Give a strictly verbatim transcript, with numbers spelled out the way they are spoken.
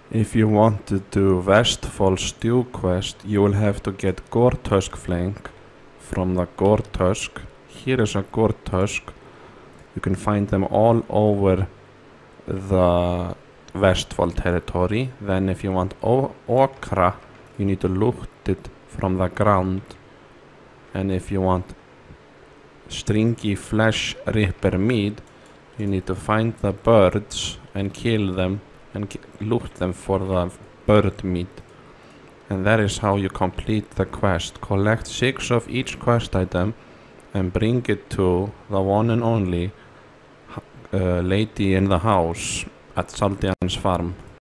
If you want to do Vestfold stew quest, you will have to get Gortusk flank from the Gortusk. Here is a Gortusk. You can find them all over the Vestfold territory. Then if you want o Okra, you need to loot it from the ground. And if you want stringy flesh ripper meat, you need to find the birds and kill them and loot them for the bird meat. And that is how you complete the quest. Collect six of each quest item and bring it to the one and only uh, lady in the house at Saldian's farm.